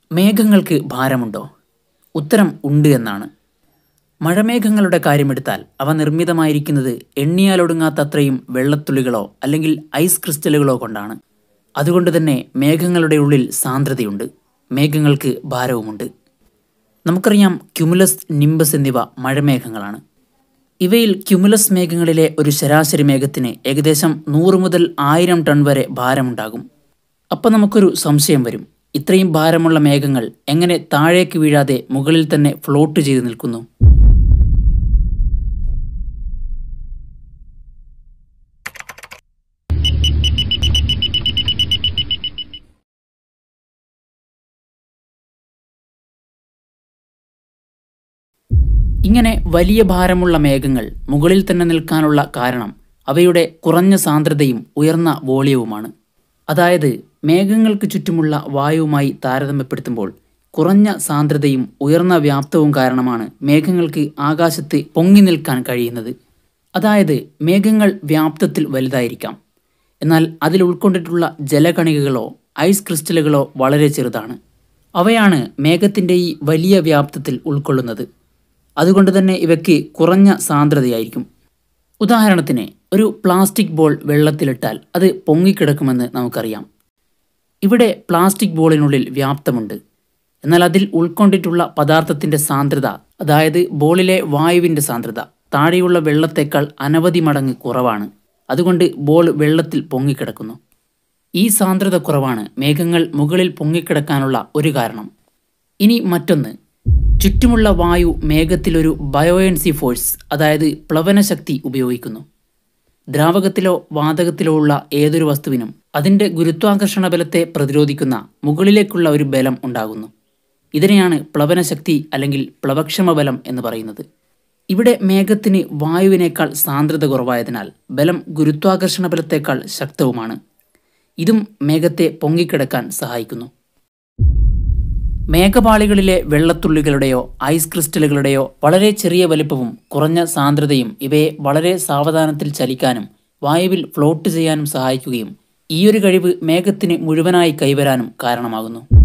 മേഘങ്ങൾക്ക് ഭാരമുണ്ടോ? ഉത്തരം ഉണ്ട് എന്നാണ്. മഴമേഘങ്ങളുടെ കാര്യമെടുത്താൽ അവ നിർമ്മിതമായിരിക്കുന്നത് എണ്ണിയാലൊടുങ്ങാത്തത്രയും വെള്ളത്തുള്ളികളോ അല്ലെങ്കിൽ ഐസ് ക്രിസ്റ്റലുകളോ കൊണ്ടാണ്. അതുകൊണ്ട് തന്നെ മേഘങ്ങളുടെ ഉള്ളിൽ സാന്ദ്രതയുണ്ട്, മേഘങ്ങൾക്ക് ഭാരവുമുണ്ട്. നമുക്കറിയാം, ക്യുമുലസ്, നിംബസ് എന്നിവ മഴമേഘങ്ങളാണ്. ഇവയിൽ ക്യുമുലസ് മേഘങ്ങളിലെ ഒരു ശരാശരി മേഘത്തിന് ഏകദേശം 100 മുതൽ 1000 ടൺ വരെ ഭാരമുണ്ടാകും. അപ്പം നമുക്കൊരു സംശയം വരും, ഇത്രയും ഭാരമുള്ള മേഘങ്ങൾ എങ്ങനെ താഴേക്ക് വീഴാതെ മുകളിൽ തന്നെ ഫ്ലോട്ട് ചെയ്ത് നിൽക്കുന്നു? ഇങ്ങനെ വലിയ ഭാരമുള്ള മേഘങ്ങൾ മുകളിൽ തന്നെ നിൽക്കാനുള്ള കാരണം അവയുടെ കുറഞ്ഞ സാന്ദ്രതയും ഉയർന്ന വോളിയവുമാണ്. അതായത് മേഘങ്ങൾക്ക് ചുറ്റുമുള്ള വായുവുമായി താരതമ്യപ്പെടുത്തുമ്പോൾ കുറഞ്ഞ സാന്ദ്രതയും ഉയർന്ന വ്യാപ്തവും കാരണമാണ് മേഘങ്ങൾക്ക് ആകാശത്ത് പൊങ്ങി നിൽക്കാൻ കഴിയുന്നത്. അതായത് മേഘങ്ങൾ വ്യാപ്തത്തിൽ വലുതായിരിക്കാം, എന്നാൽ അതിൽ ഉൾക്കൊണ്ടിട്ടുള്ള ജലകണികകളോ ഐസ് ക്രിസ്റ്റലുകളോ വളരെ ചെറുതാണ്. അവയാണ് മേഘത്തിൻ്റെ ഈ വലിയ വ്യാപ്തത്തിൽ ഉൾക്കൊള്ളുന്നത്. അതുകൊണ്ട് തന്നെ ഇവയ്ക്ക് കുറഞ്ഞ സാന്ദ്രതയായിരിക്കും. ഉദാഹരണത്തിന്, ഒരു പ്ലാസ്റ്റിക് ബോൾ വെള്ളത്തിലിട്ടാൽ അത് പൊങ്ങിക്കിടക്കുമെന്ന് നമുക്കറിയാം. ഇവിടെ പ്ലാസ്റ്റിക് ബോളിനുള്ളിൽ വ്യാപ്തമുണ്ട്, എന്നാൽ അതിൽ ഉൾക്കൊണ്ടിട്ടുള്ള പദാർത്ഥത്തിൻ്റെ സാന്ദ്രത, അതായത് ബോളിലെ വായുവിൻ്റെ സാന്ദ്രത താഴെയുള്ള വെള്ളത്തേക്കാൾ അനവധി മടങ്ങ് കുറവാണ്. അതുകൊണ്ട് ബോൾ വെള്ളത്തിൽ പൊങ്ങിക്കിടക്കുന്നു. ഈ സാന്ദ്രത കുറവാണ് മേഘങ്ങൾ മുകളിൽ പൊങ്ങിക്കിടക്കാനുള്ള ഒരു കാരണം. ഇനി മറ്റൊന്ന്, ചുറ്റുമുള്ള വായു മേഘത്തിലൊരു ബയോയൻസി ഫോഴ്സ്, അതായത് പ്ലവനശക്തി ഉപയോഗിക്കുന്നു. ദ്രാവകത്തിലോ വാതകത്തിലോ ഉള്ള ഏതൊരു വസ്തുവിനും അതിൻ്റെ ഗുരുത്വാകർഷണ ബലത്തെ പ്രതിരോധിക്കുന്ന മുകളിലേക്കുള്ള ഒരു ബലം ഉണ്ടാകുന്നു. ഇതിനെയാണ് പ്ലവനശക്തി അല്ലെങ്കിൽ പ്ലവക്ഷമ ബലം എന്ന് പറയുന്നത്. ഇവിടെ മേഘത്തിന് വായുവിനേക്കാൾ സാന്ദ്രത കുറവായതിനാൽ ബലം ഗുരുത്വാകർഷണ ബലത്തേക്കാൾ ശക്തവുമാണ്. ഇതും മേഘത്തെ പൊങ്ങിക്കിടക്കാൻ സഹായിക്കുന്നു. മേഘപാളികളിലെ വെള്ളത്തുള്ളികളുടെയോ ഐസ് ക്രിസ്റ്റലുകളുടെയോ വളരെ ചെറിയ വലിപ്പവും കുറഞ്ഞ സാന്ദ്രതയും ഇവയെ വളരെ സാവധാനത്തിൽ ചലിക്കാനും വായുവിൽ ഫ്ലോട്ട് ചെയ്യാനും സഹായിക്കുകയും ഈയൊരു കഴിവ് മേഘത്തിന് മുഴുവനായി കൈവരാനും കാരണമാകുന്നു.